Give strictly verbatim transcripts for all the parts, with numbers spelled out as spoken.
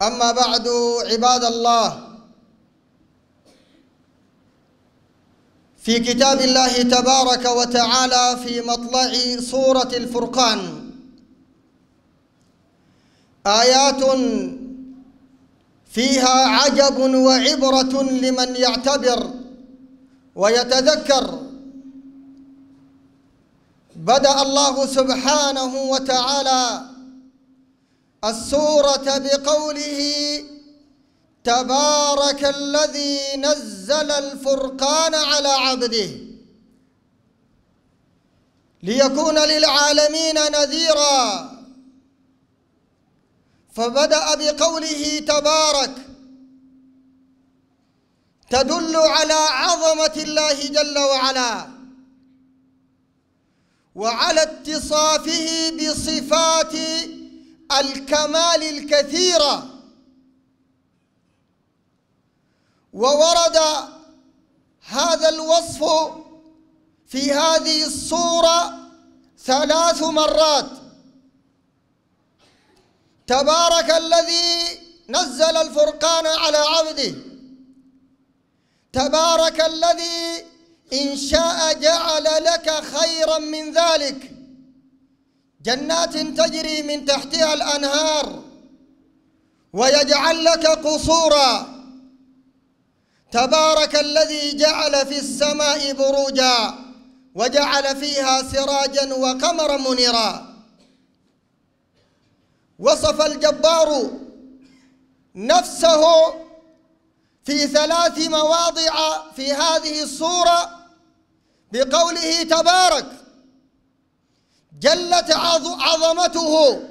أما بعد عباد الله، في كتاب الله تبارك وتعالى في مطلع سورة الفرقان آيات فيها عجب وعبرة لمن يعتبر ويتذكر. بدأ الله سبحانه وتعالى السورة بقوله: تبارك الذي نزل الفرقان على عبده ليكون للعالمين نذيرا. فبدأ بقوله تبارك تدل على عظمة الله جل وعلا وعلى اتصافه بصفات الكمال الكثيرة. وورد هذا الوصف في هذه السورة ثلاث مرات: تبارك الذي نزل الفرقان على عبده، تبارك الذي إن شاء جعل لك خيرا من ذلك جنات تجري من تحتها الأنهار ويجعل لك قصورا، تبارك الذي جعل في السماء بروجا وجعل فيها سراجا وقمرا منيرا. وصف الجبار نفسه في ثلاث مواضع في هذه السورة بقوله تبارك: جلت عظمته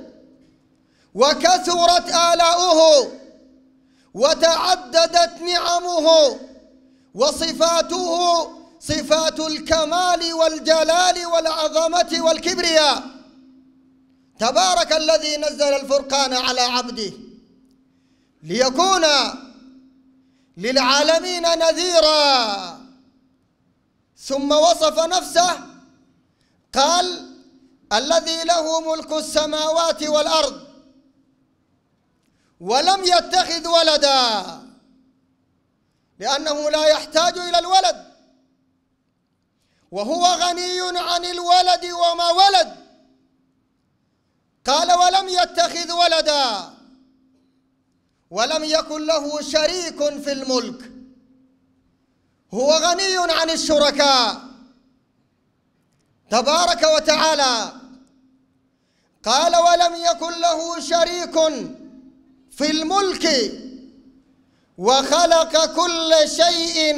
وكثرت آلاؤه وتعددت نعمه وصفاته صفات الكمال والجلال والعظمة والكبرياء. تبارك الذي نزل الفرقان على عبده ليكون للعالمين نذيرا. ثم وصف نفسه قال: الذي له ملك السماوات والأرض ولم يتخذ ولدا، لأنه لا يحتاج إلى الولد وهو غني عن الولد وما ولد. قال: ولم يتخذ ولدا ولم يكن له شريك في الملك، هو غني عن الشركاء تبارك وتعالى. قال: ولم يكن له شريك في الملك وخلق كل شيء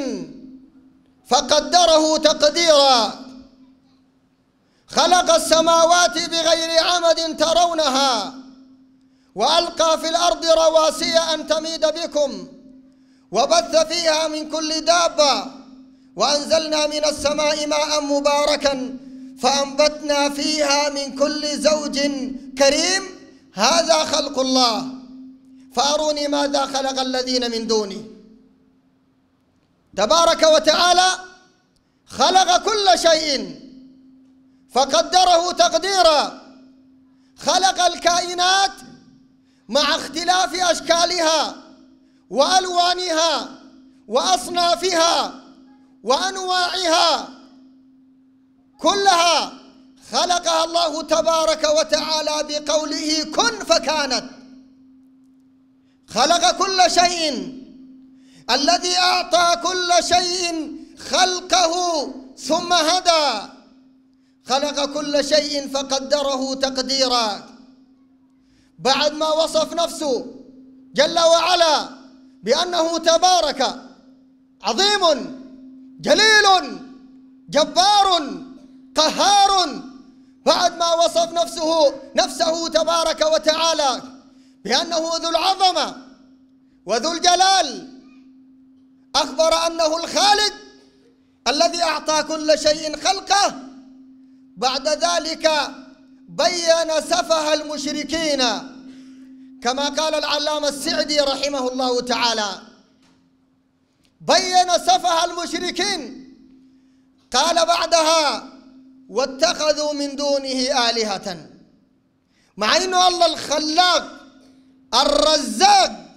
فقدره تقديرا. خلق السماوات بغير عمد ترونها وألقى في الأرض رواسي أن تميد بكم وبث فيها من كل دابة وأنزلنا من السماء ماء مباركا فأنبتنا فيها من كل زوج كريم. هذا خلق الله فأروني ماذا خلق الذين من دونه. تبارك وتعالى خلق كل شيء فقدره تقديرا. خلق الكائنات مع اختلاف أشكالها وألوانها وأصنافها وأنواعها، كلها خلقها الله تبارك وتعالى بقوله كن فكانت. خلق كل شيء، الذي أعطى كل شيء خلقه ثم هدى. خلق كل شيء فقدره تقديرا. بعد ما وصف نفسه جل وعلا بأنه تبارك عظيم جليل جبار قهار، بعد ما وصف نفسه نفسه تبارك وتعالى بأنه ذو العظمة وذو الجلال، أخبر أنه الخالق الذي أعطى كل شيء خلقه. بعد ذلك بين سفه المشركين كما قال العلامة السعدي رحمه الله تعالى، بين سفه المشركين. قال بعدها: واتخذوا من دونه آلهة، مع أنه الله الخلاق الرزاق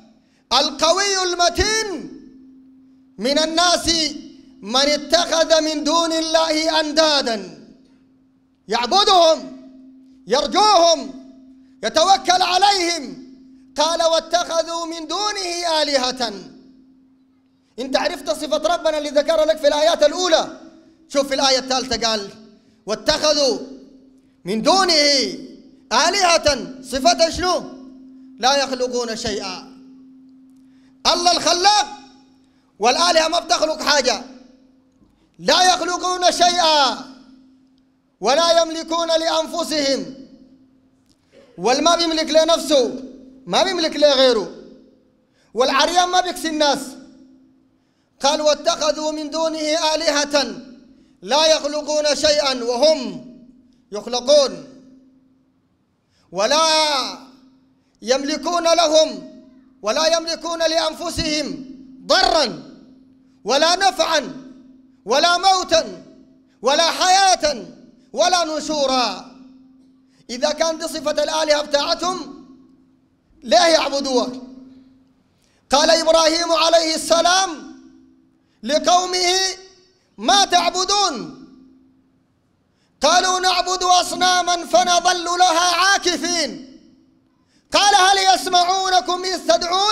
القوي المتين من الناس من اتخذ من دون الله أندادا يعبدهم يرجوهم يتوكل عليهم. قال واتخذوا من دونه آلهة. انت عرفت صفة ربنا اللي ذكر لك في الآيات الأولى. شوف في الآية الثالثة قال واتخذوا من دونه آلهة. صفة شنو؟ لا يخلقون شيئا. الله الخلاق والآلهة ما بتخلق حاجة. لا يخلقون شيئا ولا يملكون لأنفسهم. والما بيملك لنفسه ما بيملك لغيره. والعريان ما بيكسي الناس. قال واتخذوا من دونه آلهة لا يخلقون شيئا وهم يخلقون ولا يملكون لهم ولا يملكون لأنفسهم ضرا ولا نفعا ولا موتا ولا حياة ولا نشورا. إذا كانت صفة الآلهة بتاعتهم ليه يعبدوها؟ قال إبراهيم عليه السلام لقومه ما تعبدون؟ قالوا نعبد أصناما فنظل لها عاكفين. قال هل يسمعونكم إذ تدعون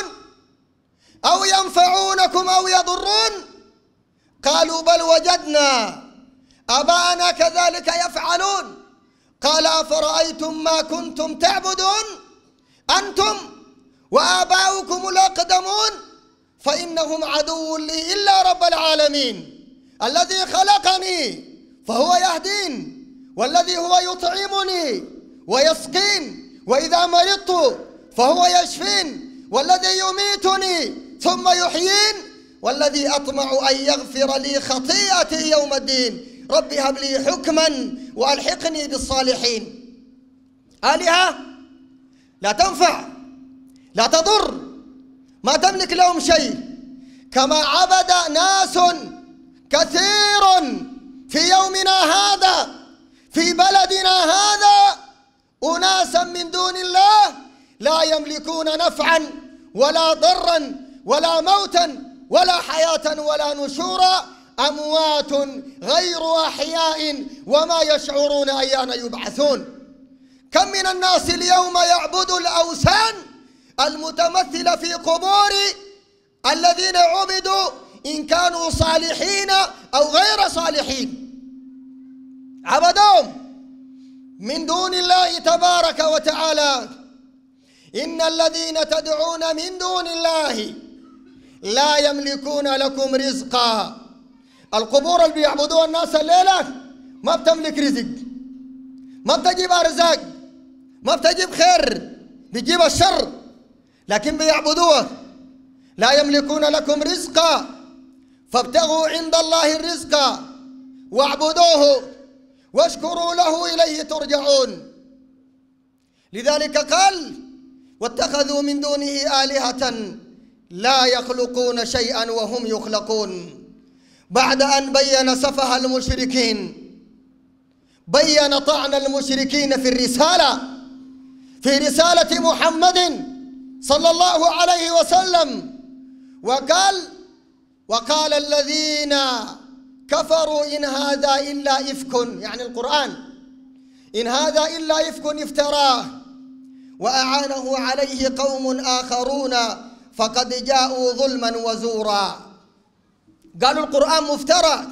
أو ينفعونكم أو يضرون؟ قالوا بل وجدنا آباءنا كذلك يفعلون. قال أفرأيتم ما كنتم تعبدون أنتم وآباؤكم الأقدمون فإنهم عدو لي إلا رب العالمين الذي خلقني فهو يهدين والذي هو يطعمني ويسقين وإذا مرضت فهو يشفين والذي يميتني ثم يحيين والذي أطمع أن يغفر لي خطيئتي يوم الدين رب هب لي حكما وألحقني بالصالحين. آلهة لا تنفع لا تضر ما تملك لهم شيء. كما عبد ناس كثير في يومنا هذا في بلدنا هذا أناسا من دون الله لا يملكون نفعا ولا ضرا ولا موتا ولا حياة ولا نشورا أموات غير أحياء وما يشعرون أيان يبعثون. كم من الناس اليوم يعبد الأوثان المتمثلة في قبور الذين عبدوا إن كانوا صالحين أو غير صالحين. عبدوهم من دون الله تبارك وتعالى. إن الذين تدعون من دون الله لا يملكون لكم رزقا. القبور اللي بيعبدوها الناس الليلة ما بتملك رزق ما بتجيب أرزاق ما بتجيب خير بتجيب الشر لكن بيعبدوها. لا يملكون لكم رزقا فابتغوا عند الله الرزق واعبدوه واشكروا له إليه ترجعون. لذلك قال واتخذوا من دونه آلهة لا يخلقون شيئا وهم يخلقون. بعد أن بين سفه المشركين بين طعن المشركين في الرسالة في رسالة محمد صلى الله عليه وسلم وقال وقال الذين كفروا إن هذا إلا إفك يعني القرآن إن هذا إلا إفك افتراه وأعانه عليه قوم آخرون فقد جاءوا ظلما وزورا. قالوا القرآن مفترى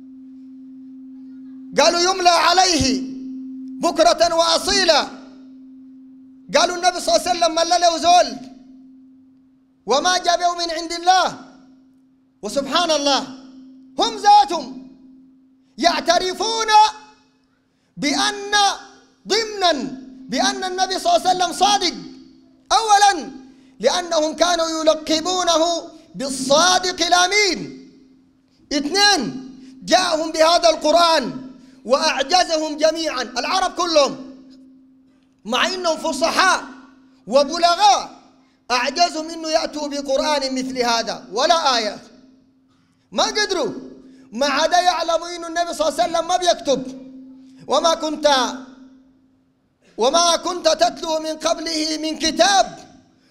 قالوا يملى عليه بكرة وأصيلا. قالوا النبي صلى الله عليه وسلم ملل وزول وما جابوا من عند الله. وسبحان الله هم ذاتهم يعترفون بأن ضمنا بأن النبي صلى الله عليه وسلم صادق. أولا لأنهم كانوا يلقبونه بالصادق الأمين. اثنين جاءهم بهذا القرآن وأعجزهم جميعا العرب كلهم مع أنهم فصحاء وبلغاء أعجزهم أنه يأتوا بقرآن مثل هذا ولا آية ما قدروا. ما عدا يعلموا أن النبي صلى الله عليه وسلم ما بيكتب وما كنت وما كنت تتلو من قبله من كتاب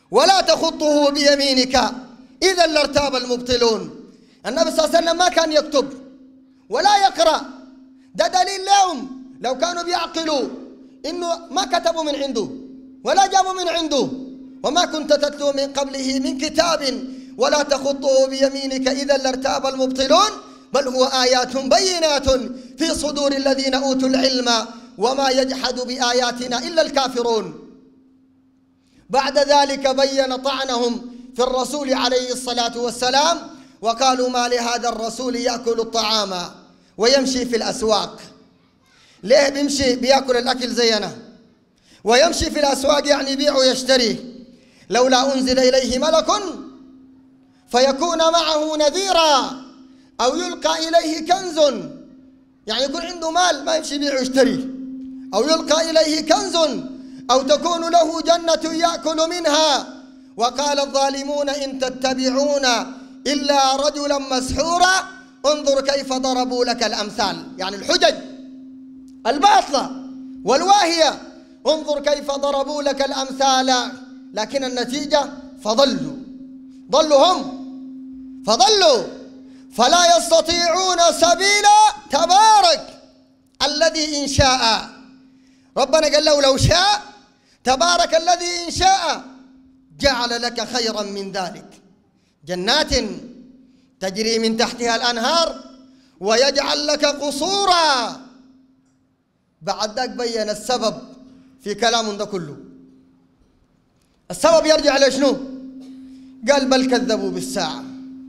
ولا تخطه بيمينك إذا لارتاب المبطلون. النبي صلى الله عليه وسلم ما كان يكتب ولا يقرأ. ده دليل لهم لو كانوا بيعقلوا إنه ما كتبوا من عنده ولا جابوا من عنده. وما كنت تتلو من قبله من كتاب ولا تخطه بيمينك إذا لارتاب المبطلون بل هو آيات بينات في صدور الذين أوتوا العلم وما يجحد بآياتنا إلا الكافرون. بعد ذلك بين طعنهم في الرسول عليه الصلاة والسلام وقالوا ما لهذا الرسول يأكل الطعام ويمشي في الأسواق. ليه بيمشي بيأكل الأكل زينا ويمشي في الأسواق؟ يعني يبيع ويشتري. لولا أنزل إليه ملك فيكون معه نذيرا أو يلقى إليه كنز، يعني يكون عنده مال ما يمشي يبيع ويشتري، أو يلقى إليه كنز أو تكون له جنة يأكل منها. وقال الظالمون إن تتبعون إلا رجلا مسحورا انظر كيف ضربوا لك الأمثال، يعني الحجج الباطلة والواهية، انظر كيف ضربوا لك الأمثال. لكن النتيجة فضلوا ضلوا هم فضلوا فلا يستطيعون سبيلا. تبارك الذي إن شاء، ربنا قال له لو شاء تبارك الذي إن شاء جعل لك خيرا من ذلك جنات تجري من تحتها الأنهار ويجعل لك قصورا. بعد ذلك بين السبب في كلام ده كله. السبب يرجع لشنو؟ قال بل كذبوا بالساعة،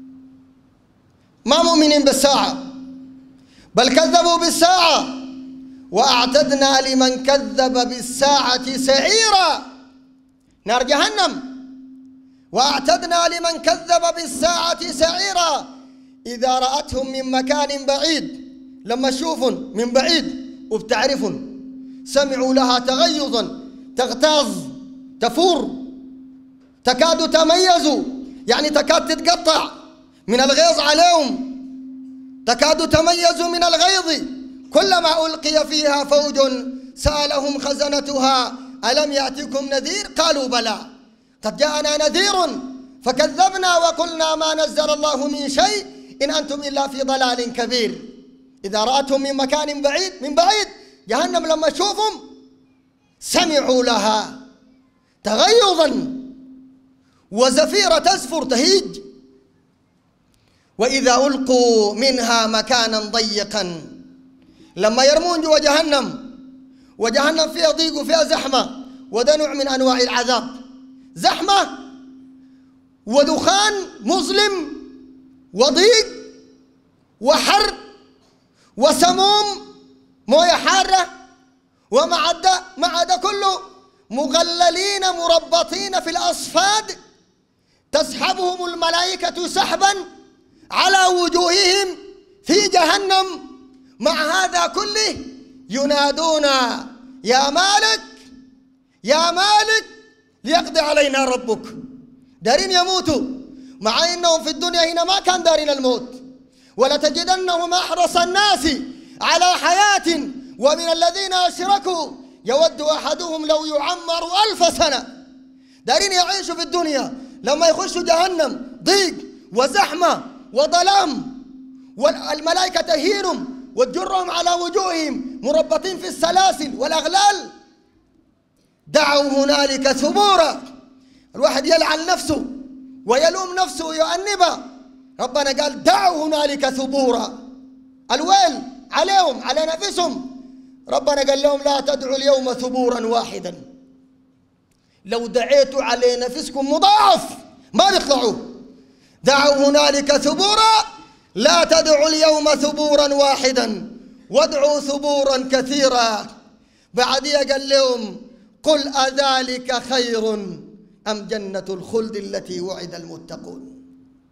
ما مؤمنين بالساعة، بل كذبوا بالساعة وأعتدنا لمن كذب بالساعة سعيرا، نار جهنم. وأعتدنا لمن كذب بالساعة سعيرا إذا رأتهم من مكان بعيد، لما تشوفهم من بعيد وبتعرفهم سمعوا لها تغيظا تغتاظ تفور تكاد تميز، يعني تكاد تتقطع من الغيظ عليهم، تكاد تميز من الغيظ. كلما ألقي فيها فوج سألهم خزنتها ألم يأتكم نذير قالوا بلى قد جاءنا نذير فكذبنا وقلنا ما نزل الله من شيء إن أنتم إلا في ضلال كبير. إذا رأتهم من مكان بعيد من بعيد جهنم لما تشوفهم سمعوا لها تغيظا وزفير تزفر تهيج. وإذا ألقوا منها مكانا ضيقا، لما يرمون جوا جهنم وجهنم فيها ضيق وفيها زحمة، وده نوع من أنواع العذاب، زحمة ودخان مظلم وضيق وحر وسموم مويه حارة، ومع ده مع ده كله مغللين مربطين في الأصفاد تسحبهم الملائكة سحبا على وجوههم في جهنم. مع هذا كله ينادون يا مالك يا مالك ليقضي علينا ربك. دارين يموتوا مع انهم في الدنيا هنا ما كان دارين الموت. ولتجدنهم احرص الناس على حياة ومن الذين اشركوا يود احدهم لو يعمر الف سنة. دارين يعيشوا في الدنيا، لما يخشوا جهنم ضيق وزحمة وظلام والملائكة تهينهم وتجرهم على وجوههم مربطين في السلاسل والأغلال. دعوا هنالك ثبورا، الواحد يلعن نفسه ويلوم نفسه ويؤنبه. ربنا قال دعوا هنالك ثبورا، الويل عليهم على نفسهم. ربنا قال لهم لا تدعوا اليوم ثبورا واحدا، لو دعيتوا على نفسكم مضاعف ما بيطلعوا. دعوا هنالك ثبورا لا تدعوا اليوم ثبورا واحدا وادعوا ثبورا كثيرا. بعديها قال لهم قل أذلك خير أم جنة الخلد التي وعد المتقون؟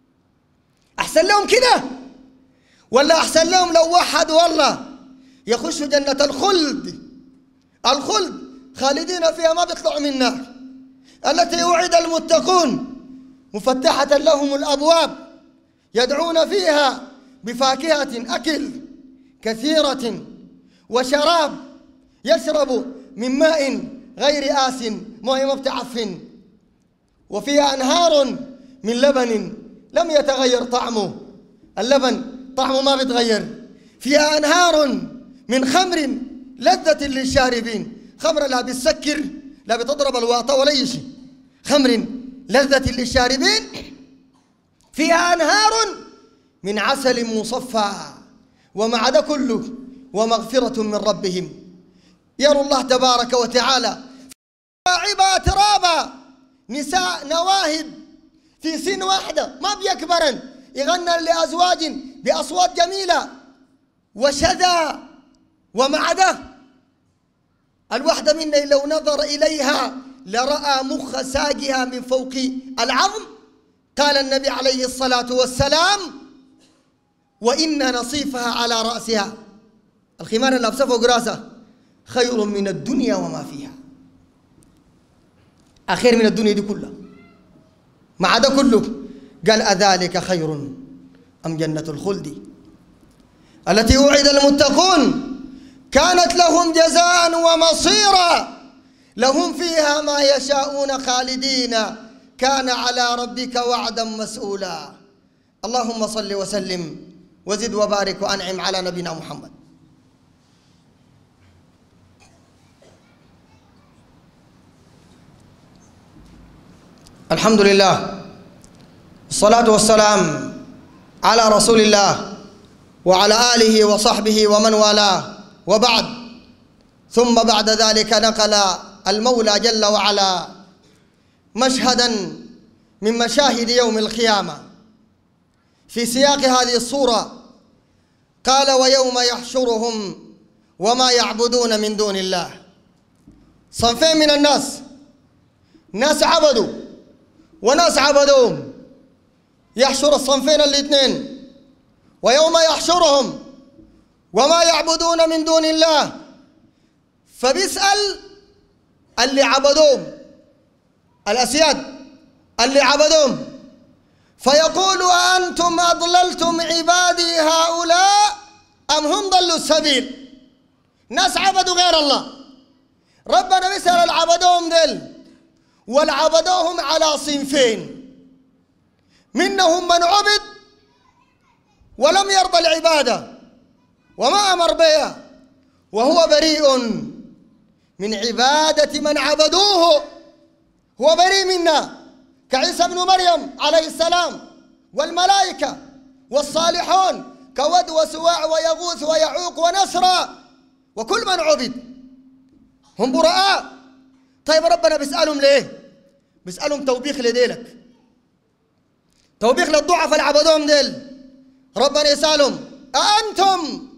أحسن لهم كده ولا أحسن لهم لو وحدوا والله يخشوا جنة الخلد؟ الخلد خالدين فيها ما بيطلعوا من النار، التي وعد المتقون مفتحة لهم الأبواب يدعون فيها بفاكهة أكل كثيرة وشراب يشرب من ماء غير آس، مويه ما بتعفن، وفيها أنهار من لبن لم يتغير طعمه، اللبن طعمه ما بيتغير. فيها أنهار من خمر لذة للشاربين، خمر لا بتسكر لا بتضرب الواطة ولا أي شيء، خمر لذة للشاربين. فيها أنهار من عسل مصفى، ومع ده كله ومغفرة من ربهم. يرى الله تبارك وتعالى عبا ترابا نساء نواهد في سن واحدة ما بيكبرن، يغنى لأزواج بأصوات جميلة وشذا، ومع ده الواحدة منا لو نظر إليها لرأى مخ ساقها من فوق العظم. قال النبي عليه الصلاة والسلام: وإن نصيفها على رأسها، الخمار اللي لابسه فوق راسها خير من الدنيا وما فيها، أخير من الدنيا دي كلها. مع ده كله قال: أذلك خير أم جنة الخلد التي وعد المتقون كانت لهم جزاء ومصيرا لهم فيها ما يشاءون خالدين كان على ربك وعدا مسؤولا. اللهم صل وسلم وزد وبارك وأنعم على نبينا محمد. الحمد لله، الصلاة والسلام على رسول الله وعلى آله وصحبه ومن والاه، وبعد. ثم بعد ذلك نقل المولى جل وعلا مشهدا من مشاهد يوم القيامة في سياق هذه الصورة. قال: ويوم يحشرهم وما يعبدون من دون الله. صنفين من الناس، ناس عبدوا وناس عبدوهم. يحشر الصنفين الاثنين. ويوم يحشرهم وما يعبدون من دون الله، فبيسأل اللي عبدوهم، الأسياد اللي عبدوهم، فيقول: أأنتم أضللتم عبادي هؤلاء أم هم ضلوا السبيل؟ ناس عبدوا غير الله، ربنا بيسأل العبدوهم دل، والعبدوهم على صنفين: منهم من عبد ولم يرضى العبادة وما أمر بها وهو بريء من عبادة من عبدوه، هو بريء منا، كعيسى بن مريم عليه السلام والملائكة والصالحون كود وسواع ويغوث ويعوق ونسرا وكل من عبد، هم براء. طيب ربنا بيسألهم ليه؟ بيسألهم توبيخ لديلك، توبيخ للضعف اللي عبدوهم ديل. ربنا يسألهم: أأنتم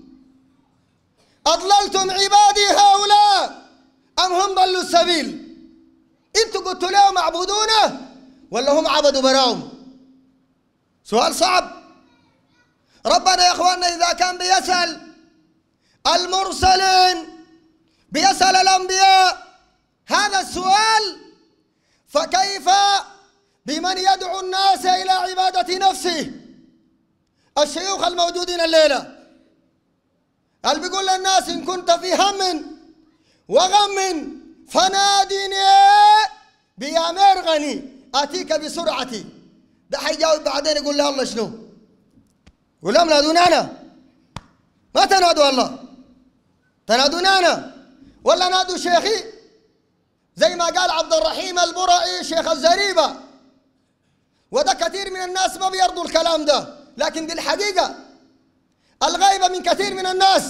أضللتم عبادي هؤلاء أم هم ضلوا السبيل؟ انتوا قلتوا لهم اعبدونه ولا هم عبدوا براهم؟ سؤال صعب. ربنا يا اخواننا اذا كان بيسأل المرسلين، بيسأل الانبياء هذا السؤال، فكيف بمن يدعو الناس الى عبادة نفسه؟ الشيوخ الموجودين الليلة اللي بيقول للناس: ان كنت في هم وغم فناديني بيا مرغني اتيك بسرعتي. ده حيجاوب بعدين يقول له الله شنو؟ يقول لهم: نادوني انا، ما تنادوا الله، تنادوني انا ولا نادوا شيخي؟ زي ما قال عبد الرحيم البرعي شيخ الزريبة. وده كثير من الناس ما بيرضوا الكلام ده، لكن دي الحقيقة الغايبة من كثير من الناس.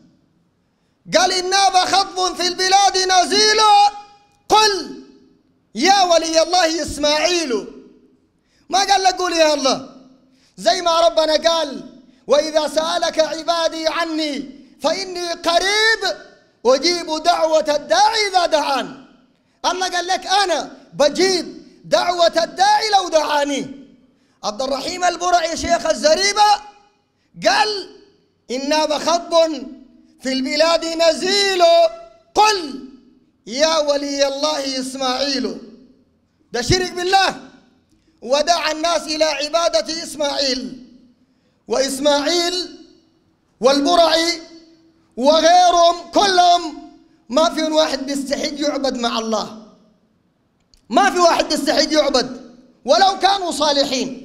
قال: إن ناب خطب في البلاد نزيل قل يا ولي الله إسماعيل. ما قال لك قول يا الله، زي ما ربنا قال: وإذا سألك عبادي عني فإني قريب أجيب دعوة الداعي إذا دعان. الله قال لك أنا بجيب دعوة الداعي لو دعاني. عبد الرحيم البرعي شيخ الزريبة قال: إن ناب خطب في البلاد نزيل قل يا ولي الله إسماعيل. ده شرك بالله، ودعا الناس إلى عبادة إسماعيل. وإسماعيل والبرعي وغيرهم كلهم ما فيهم واحد بيستحق يعبد مع الله. ما في واحد يستحق يعبد ولو كانوا صالحين،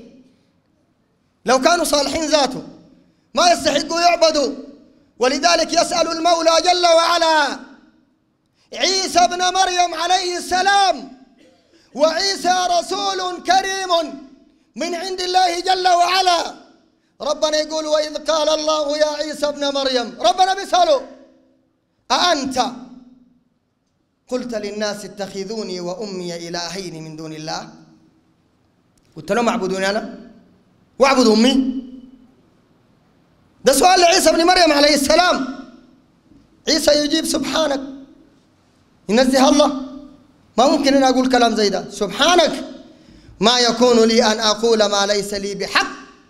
لو كانوا صالحين ذاته ما يستحقوا يعبدوا. ولذلك يسأل المولى جل وعلا عيسى ابن مريم عليه السلام، وعيسى رسول كريم من عند الله جل وعلا. ربنا يقول وإذ قال الله يا عيسى ابن مريم، ربنا بيسأله أأنت قلت للناس اتخذوني وأمي إلهين من دون الله؟ قلت لهم اعبدوني أنا واعبدوا أمي؟ ده سؤال لعيسى ابن مريم عليه السلام. عيسى يجيب سبحانك، ينزه الله، ما ممكن أن أقول كلام زي ده، سبحانك ما يكون لي أن أقول ما ليس لي بحق.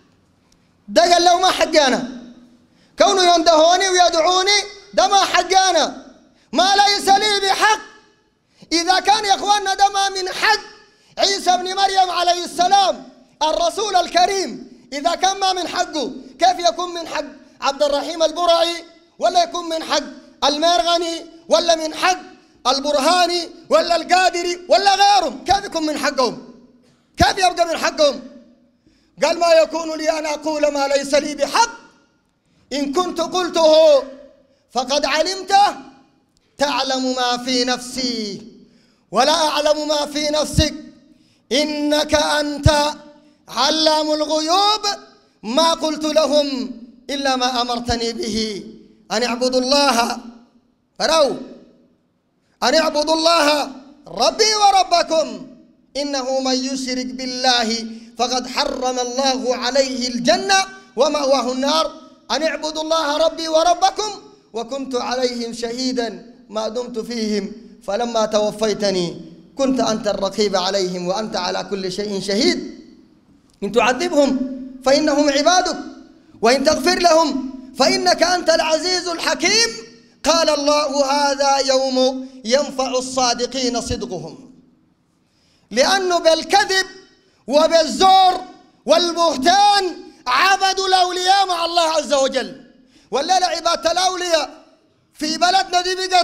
ده قال له ما حقي أنا، كونوا يندهوني ويدعوني ده ما حقي أنا، ما ليس لي بحق. إذا كان يا إخواننا ده ما من حق عيسى ابن مريم عليه السلام الرسول الكريم، إذا كان ما من حقه كيف يكون من حق عبد الرحيم البرعي، ولا يكون من حق المرغني، ولا من حق البرهاني، ولا القادري، ولا غيرهم؟ كيف يكون من حقهم؟ كيف يبقى من حقهم؟ قال ما يكون لي أن أقول ما ليس لي بحق، إن كنت قلته فقد علمته، تعلم ما في نفسي ولا أعلم ما في نفسك، إنك أنت علام الغيوب، ما قلت لهم إلا ما أمرتني به أن اعبدوا الله، فروا أن اعبدوا الله ربي وربكم، إنه من يشرك بالله فقد حرم الله عليه الجنة ومأواه النار، أن اعبدوا الله ربي وربكم وكنت عليهم شهيدا ما دمت فيهم فلما توفيتني كنت أنت الرقيب عليهم وأنت على كل شيء شهيد. إن تعذبهم فإنهم عبادك وإن تغفر لهم فإنك أنت العزيز الحكيم. قال الله هذا يوم ينفع الصادقين صدقهم، لأنه بالكذب وبالزور والبهتان عبدوا الأولياء مع الله عز وجل. والليلة عبادة الأولياء في بلدنا دي بقت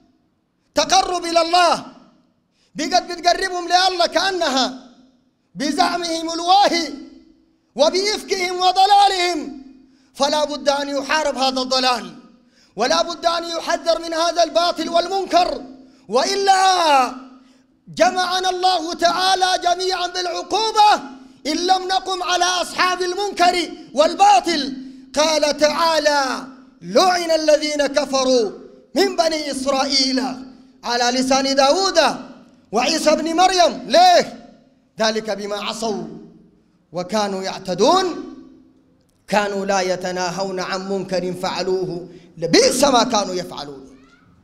تقرب إلى الله، بقت بتقربهم لله كأنها بزعمهم الواهي وبإفكهم وضلالهم. فلا بد أن يحارب هذا الضلال، ولا بد أن يحذر من هذا الباطل والمنكر، وإلا جمعنا الله تعالى جميعا بالعقوبة إن لم نقم على أصحاب المنكر والباطل. قال تعالى لعن الذين كفروا من بني إسرائيل على لسان داود وعيسى بن مريم. ليه؟ ذلك بما عصوا وكانوا يعتدون، كانوا لا يتناهون عن منكر فعلوه لبئس ما كانوا يفعلون.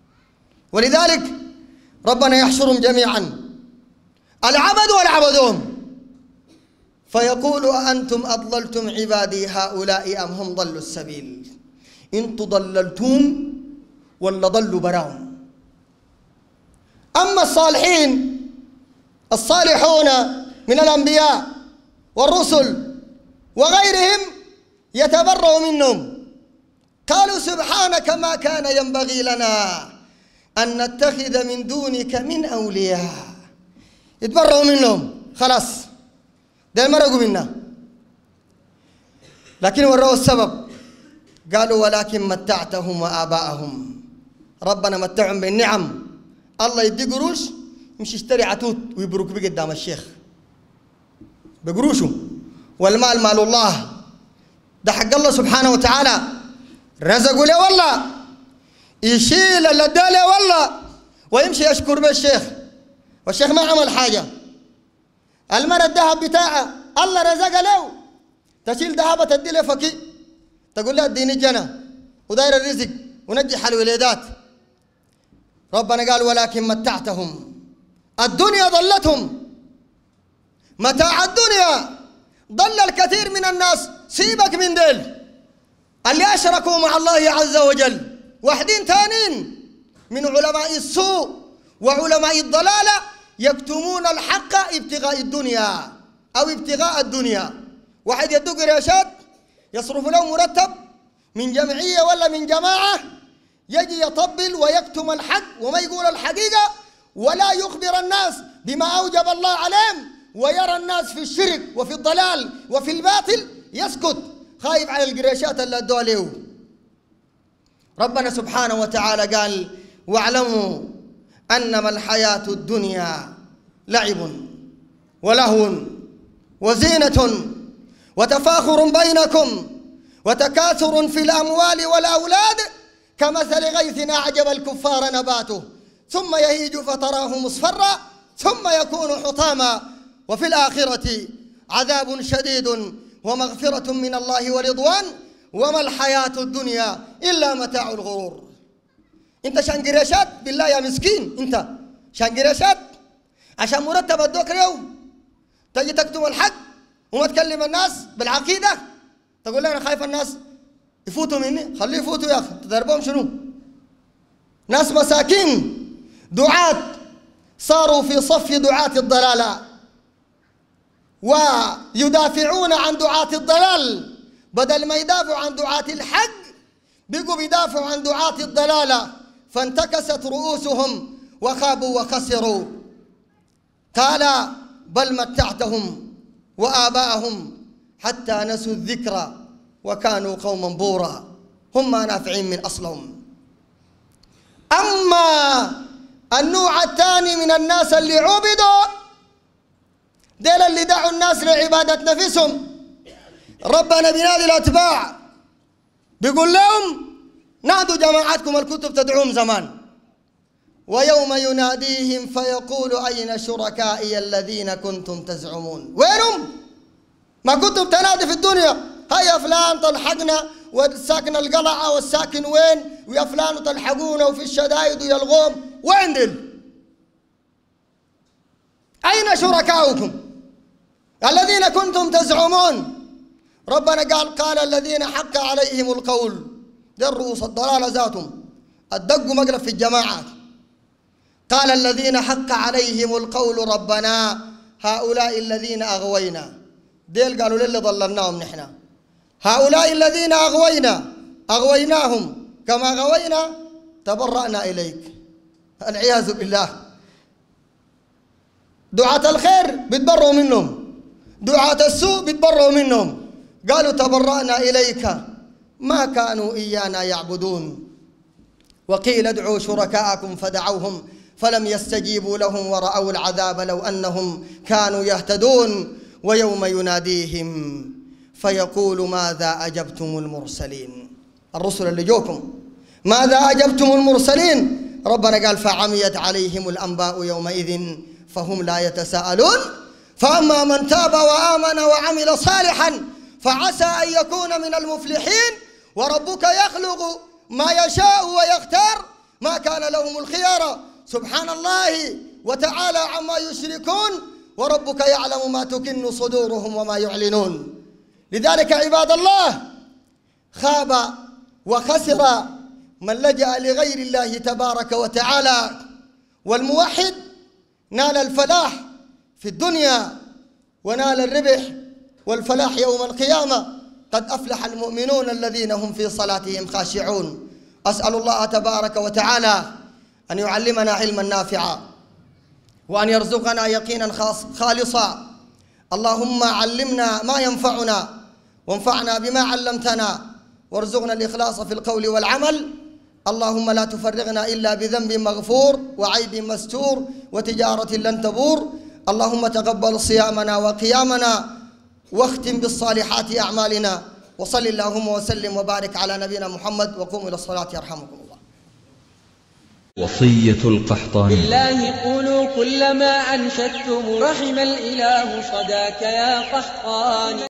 ولذلك ربنا يحشرهم جميعا العبد والعبدون فيقول أأنتم أضللتم عبادي هؤلاء أم هم ضلوا السبيل؟ إن تضللتم ولا ضلوا براهم. أما الصالحين الصالحون من الأنبياء والرسل وغيرهم يتبرأ منهم، قالوا سبحانك ما كان ينبغي لنا أن نتخذ من دونك من أولياء. يتبرأوا منهم، خلاص ده مرقوا منا. لكن وروا السبب، قالوا ولكن متعتهم وآباءهم. ربنا متعهم بالنعم، الله يدي قروش يمشي يشتري عتوت ويبرك بيه قدام الشيخ بقروشه، والمال مال الله، ده حق الله سبحانه وتعالى، رزقوا له والله، يشيل اللي اداله والله ويمشي يشكر به الشيخ، والشيخ ما عمل حاجة. المرة الذهب بتاعه الله رزق له، تشيل ذهبة تدي له فكي تقول له اديني جنة وداير الرزق ونجح الولادات. ربنا قال ولكن متعتهم، الدنيا ضلتهم، متاع الدنيا ضل الكثير من الناس. سيبك من ديل اللي أشركوا مع الله عز وجل، واحدين ثانين من علماء السوء وعلماء الضلالة يكتمون الحق ابتغاء الدنيا أو ابتغاء الدنيا. واحد يدق رياشات يصرف له مرتب من جمعية ولا من جماعة، يجي يطبل ويكتم الحق وما يقول الحقيقة ولا يخبر الناس بما أوجب الله عليهم، ويرى الناس في الشرك وفي الضلال وفي الباطل يسكت، خايف على القريشات اللي ادوا له. ربنا سبحانه وتعالى قال: واعلموا أنما الحياة الدنيا لعب ولهو وزينة وتفاخر بينكم وتكاثر في الأموال والأولاد كمثل غيث أعجب الكفار نباته ثم يهيج فتراه مصفرا ثم يكون حطاما وفي الآخرة عذاب شديد ومغفرة من الله ورضوان وما الحياة الدنيا إلا متاع الغرور. انت شان قريشات بالله يا مسكين، انت شان قريشات عشان مرتب ادوك اليوم تجي تكتم الحق وما تكلم الناس بالعقيدة، تقول لي انا خايف الناس يفوتوا مني، خليه يفوتوا يا اخي، تضربهم شنو؟ ناس مساكين دعاة صاروا في صف دعاة الضلالة ويدافعون عن دعاة الضلال، بدل ما يدافعوا عن دعاة الحق بقوا بيدافعوا عن دعاة الضلالة، فانتكست رؤوسهم وخابوا وخسروا. قال: بل متعتهم وآباءهم حتى نسوا الذكر وكانوا قوما بورا هم ما نافعين من أصلهم. أما النوع الثاني من الناس اللي عبدوا، ديل اللي دعوا الناس لعبادة نفسهم، ربنا بنادي الأتباع بيقول لهم: نادوا جماعتكم الكتب تدعوهم زمان، ويوم يناديهم فيقول أين شركائي الذين كنتم تزعمون؟ وينهم؟ ما كنتم تنادي في الدنيا، هيا فلان تلحقنا والساكن القلعة والساكن وين، ويا فلان تلحقونا وفي الشدايد ويا الغوم، وين دل؟ أين شركاؤكم الذين كنتم تزعمون؟ ربنا قال: قال الذين حق عليهم القول، دي الرؤوس الضلالة ذاتهم الدق مقلب في الجماعات. قال الذين حق عليهم القول ربنا هؤلاء الذين أغوينا، ديل قالوا للي ضللناهم نحن، هؤلاء الذين أغوينا أغويناهم كما غوينا تبرأنا إليك. العياذ بالله. دعاة الخير بيتبروا منهم، دعاة السوء بيتبروا منهم. قالوا تبرأنا إليك ما كانوا إيانا يعبدون. وقيل ادعوا شركاءكم فدعوهم فلم يستجيبوا لهم ورأوا العذاب لو أنهم كانوا يهتدون. ويوم يناديهم فيقول ماذا أجبتم المرسلين، الرسل اللي جوكم ماذا أجبتم المرسلين؟ ربنا قال: فعميت عليهم الأنباء يومئذ فهم لا يتساءلون. فأما من تاب وآمن وعمل صالحا فعسى أن يكون من المفلحين. وربك يخلق ما يشاء ويختار ما كان لهم الخيار سبحان الله وتعالى عما يشركون. وربك يعلم ما تكن صدورهم وما يعلنون. لذلك عباد الله خاب وخسر من لجأ لغير الله تبارك وتعالى، والموحد نال الفلاح في الدنيا ونال الربح والفلاح يوم القيامة. قد أفلح المؤمنون الذين هم في صلاتهم خاشعون. أسأل الله تبارك وتعالى أن يعلمنا علما نافعا وأن يرزقنا يقينا خالصا. اللهم علمنا ما ينفعنا وانفعنا بما علمتنا وارزقنا الإخلاص في القول والعمل. اللهم لا تفرغنا إلا بذنب مغفور وعيب مستور وتجارة لن تبور. اللهم تقبل صيامنا وقيامنا واختم بالصالحات أعمالنا. وصل اللهم وسلم وبارك على نبينا محمد وقوموا إلى الصلاة يرحمكم الله. وصية القحطاني: بالله قولوا كل ما أنشدتم رحم الإله صداك يا قحطاني.